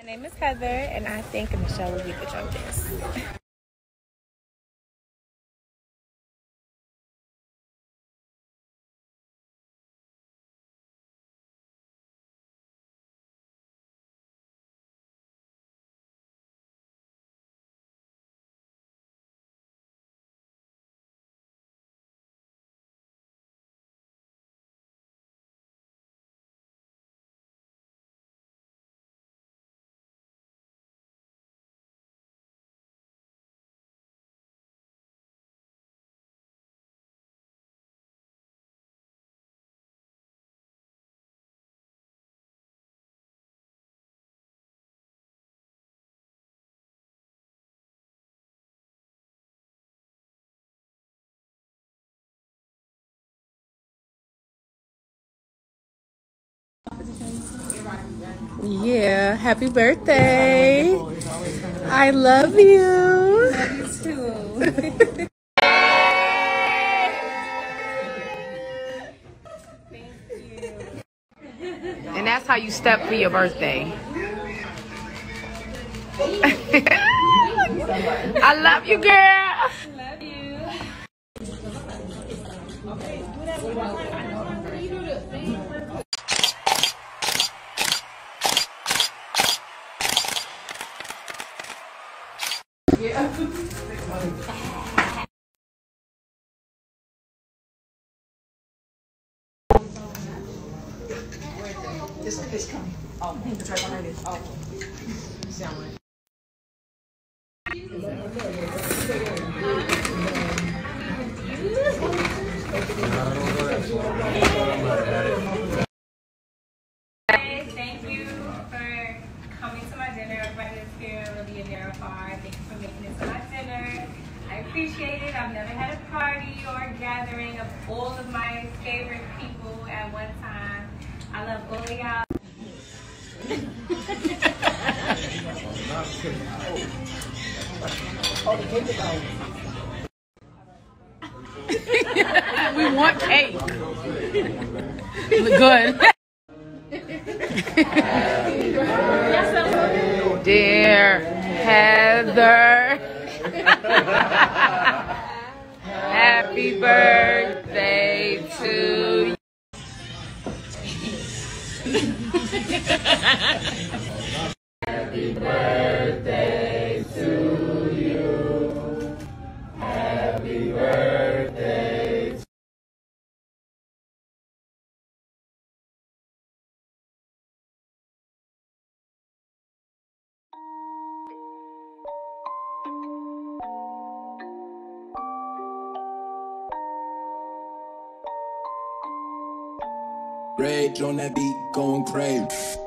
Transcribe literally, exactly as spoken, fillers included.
My name is Heather, and I think Michelle will be the judges. Yeah, happy birthday. I love you. Love you too. Thank you. And that's how you step for your birthday. I love you, girl. Love you. It's, it's coming. Oh, it's right behind it. Oh. Thank you for coming to my dinner. Everybody that's here will be in there far. Thank you for making it to my dinner. I appreciate it. I've never had a party or a gathering of all of my favorite people at one time. I love all of y'all. We want cake. Look good. Dear Heather, happy birthday to you. Happy birthday to you. Happy birthday. Rage on that beat, going crazy.